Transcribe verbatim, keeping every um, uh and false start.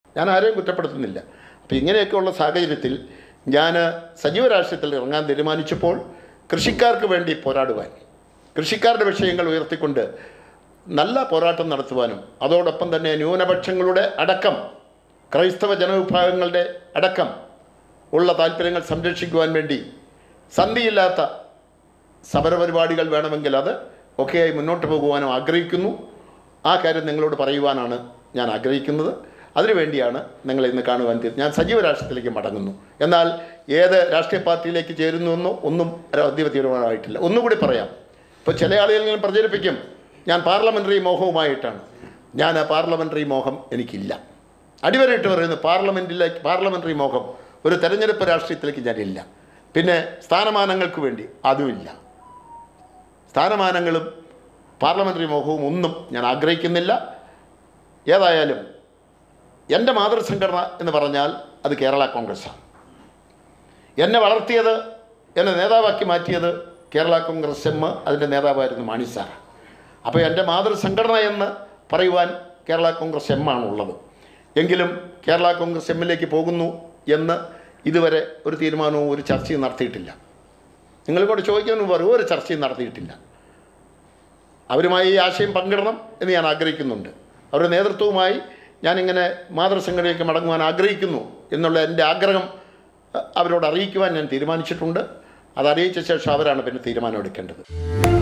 ഞാൻ ആരെയും കുറ്റപ്പെടുത്തുന്നില്ല. അപ്പോൾ ഇങ്ങനെയൊക്കെയുള്ള സാഹചര്യത്തിൽ ഞാൻ സജീവ രാഷ്ട്രീയത്തിൽ ഇറങ്ങാൻ തീരുമാനിച്ചപ്പോൾ കൃഷിക്കാർക്ക് വേണ്ടി പോരാടുവാൻ, കൃഷിക്കാരുടെ വിഷയങ്ങൾ ഉയർത്തിക്കൊണ്ട് നല്ല പോരാട്ടം നടത്തുവാനും അതോടൊപ്പം തന്നെ ന്യൂനപക്ഷങ്ങളുടെ അടക്കം ക്രൈസ്തവ ജനവിഭാഗങ്ങളുടെ അടക്കം ഉള്ള താല്പര്യങ്ങൾ സംരക്ഷിക്കുവാൻ വേണ്ടി സന്ധിയില്ലാത്ത സമരപരിപാടികൾ വേണമെങ്കിൽ അത് ഒക്കെയായി മുന്നോട്ട് പോകുവാനും ആഗ്രഹിക്കുന്നു. ആ കാര്യം നിങ്ങളോട് പറയുവാനാണ് ഞാൻ ആഗ്രഹിക്കുന്നത്. അതിനുവേണ്ടിയാണ് നിങ്ങളെ ഇന്ന് കാണുവാൻ തീരുന്നത്. ഞാൻ സജീവ രാഷ്ട്രീയത്തിലേക്ക് മടങ്ങുന്നു. എന്നാൽ ഏത് രാഷ്ട്രീയ പാർട്ടിയിലേക്ക് ചേരുന്നുവെന്നോ ഒന്നും അന്തിമ തീരുമാനമായിട്ടില്ല. ഒന്നുകൂടി പറയാം. ഇപ്പോൾ ചില ആളുകൾ ഇങ്ങനെ പ്രചരിപ്പിക്കും ഞാൻ പാർലമെൻ്ററി മോഹവുമായിട്ടാണ്. ഞാൻ ആ പാർലമെൻ്ററി മോഹം എനിക്കില്ല. അടിവരയിട്ട് പറയുന്നു പാർലമെൻറ്റിലേക്ക് പാർലമെൻ്ററി മോഹം ഒരു തെരഞ്ഞെടുപ്പ് രാഷ്ട്രീയത്തിലേക്ക് ഞാനില്ല. പിന്നെ സ്ഥാനമാനങ്ങൾക്ക് വേണ്ടി അതുമില്ല. സ്ഥാനമാനങ്ങളും പാർലമെൻ്ററി മോഹവും ഒന്നും ഞാൻ ആഗ്രഹിക്കുന്നില്ല. ഏതായാലും എൻ്റെ മാതൃസംഘടന എന്ന് പറഞ്ഞാൽ അത് കേരള കോൺഗ്രസ്സാണ്. എന്നെ വളർത്തിയത്, എന്നെ നേതാവാക്കി മാറ്റിയത് കേരള കോൺഗ്രസ് എം, അതിൻ്റെ നേതാവായിരുന്നു മാണി സാർ. അപ്പോൾ എൻ്റെ മാതൃസംഘടന എന്ന് പറയുവാൻ കേരള കോൺഗ്രസ് എം ആണുള്ളത്. എങ്കിലും കേരള കോൺഗ്രസ് എമ്മിലേക്ക് പോകുന്നു എന്ന് ഇതുവരെ ഒരു തീരുമാനവും ഒരു ചർച്ചയും നടത്തിയിട്ടില്ല. നിങ്ങളിങ്ങോട്ട് ചോദിക്കുന്ന വെറും ഒരു ചർച്ചയും നടത്തിയിട്ടില്ല. അവരുമായി ഈ ആശയം പങ്കിടണം എന്ന് ഞാൻ ആഗ്രഹിക്കുന്നുണ്ട്. അവരുടെ നേതൃത്വവുമായി ഞാനിങ്ങനെ മാതൃസംഘടനയിലേക്ക് മടങ്ങുവാൻ ആഗ്രഹിക്കുന്നു എന്നുള്ള എൻ്റെ ആഗ്രഹം അവരോട് അറിയിക്കുവാൻ ഞാൻ തീരുമാനിച്ചിട്ടുണ്ട്. അത് അറിയിച്ച ശേഷം അവരാണ് പിന്നെ തീരുമാനം എടുക്കേണ്ടത്.